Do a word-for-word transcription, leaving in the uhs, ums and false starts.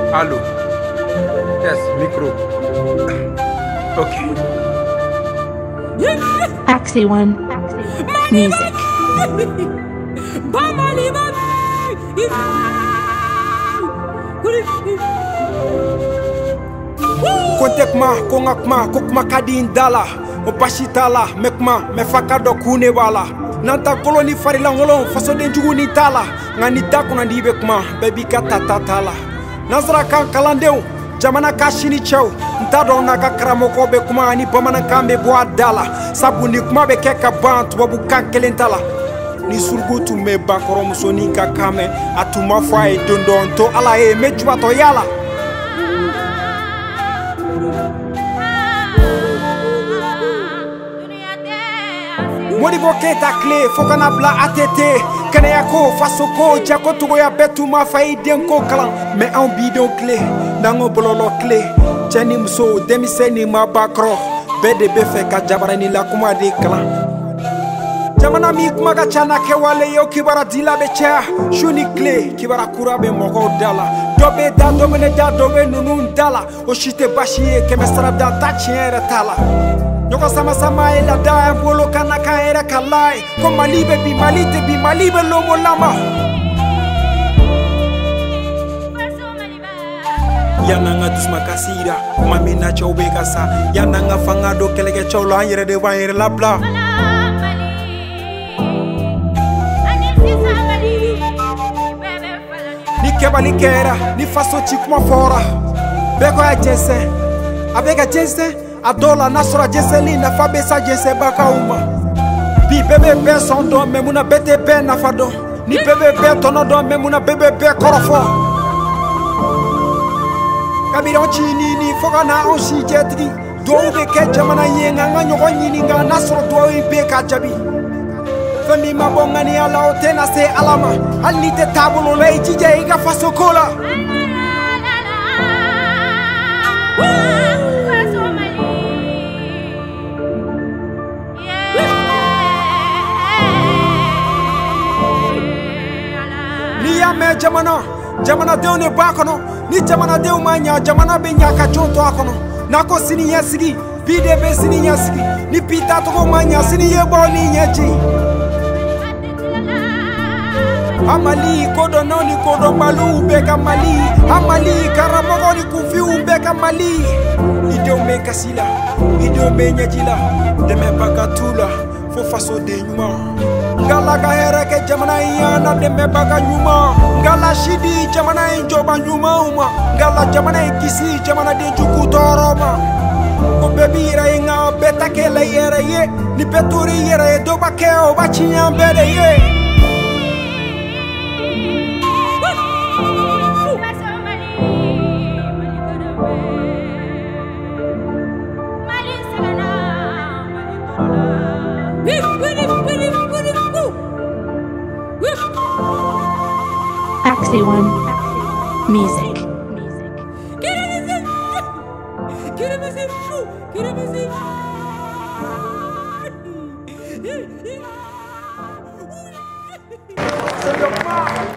Allô. Yes, micro. Ok. Axie One Music. Kontekma, kongakma, kokma kadin dala. O bashitala, mekma, me fakado kune wala. Nanta koloni farila ngolon, faso den jugu ni tala. Ngani dakuna ndibekma, baby kata tatala. Nazara kan kalandeu, jamana kashini chow. Ntado naga karamoko be kuma ani bamana kambe boa dala. Sabu ni kuma be keka bant, wabu kan kelentala. Ni surgutu me bakoro musoni kakame. Atuma fwa e dondonto, ala e mejwa to yala. Modibo keta clé, faut qu'on abla A T T. Kanayako, Fasoko, Jako Togoya Betuma, Faïdien Kokalan. Mais en bidon clé, Nango Bololo clé. Tchani Mso, Demiseni Mabakro. B D B fait Kajabarani la Kumadi Kalan. Jamana mi kumaga chana ke wale yo kibara dila becha. Shuni clé, kibara kurabe moko dala. Dobe da domene da dobe nunun dala. Oshite bashi kemestra da tachiere tala. Nyoko sama sama ela da bolo kana ka era kalai. Ko malibe bi malite bi malibe lomo lama. Yananga dusma kasira, mamina chobe kasa. Yananga fanga do kelege cholo anyere de wanyere labla. Ni kebali kera, ni faso chikuma fora. Beko ya jese, abega jese. Adola nasura jeseli na fabesa jese baka uma. Bi bebe be son don memuna bete be na fado. Ni bebe be tono don memuna bebe be korofo. Kabira chini ni foga na onsi jetri. Do be ke jamana yenga nga nyoko nyini nga nasura do be ka jabi. Femi mabonga ni ala otena se alama. Alni te tabulo le jije iga faso kola. Me jamana jamana deu ne bakono ni jamana deu manya jamana be nyaka jonto akono nako sini yasigi bide be sini yasigi ni pita to manya sini yebo ni nyaji amali kodo noni kodo malu be kamali amali karamogo ni kufi be kamali ideo me kasila ideo me nyajila de me bakatula fo faso de nyuma Ngala gahere ke jamana yana de me baga nyuma Ngala shidi jamana injoba nyuma uma Ngala jamana ikisi jamana de juku toroma Ko bebi ira inga beta ke le yere ye Ni peturi yere ye doba ke o bachinya mbele ye Axie One Music. C'est le